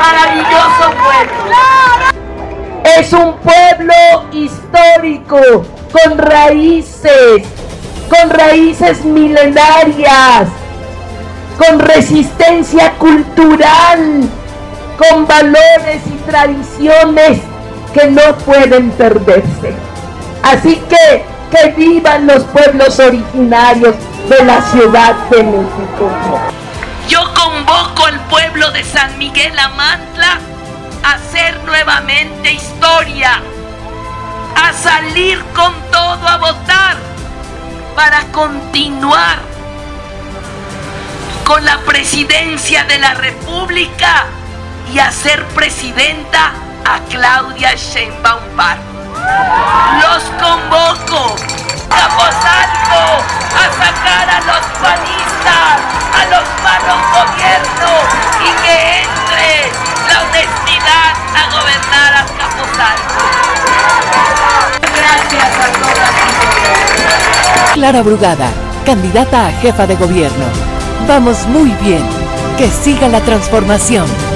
maravilloso pueblo. Es un pueblo histórico, con raíces milenarias, con resistencia cultural, con valores y tradiciones que no pueden perderse. Así que vivan los pueblos originarios de la Ciudad de México. Yo convoco al pueblo de San Miguel Amantla a hacer nuevamente historia, a salir con todo a votar para continuar con la presidencia de la República y hacer presidenta a Claudia Sheinbaum Pardo. Los convoco, Capozalco, a sacar a los panistas, a los malos gobiernos y que entre la honestidad a gobernar a Capozalco. Gracias a todas. Clara Brugada, candidata a jefa de gobierno. Vamos muy bien. Que siga la transformación.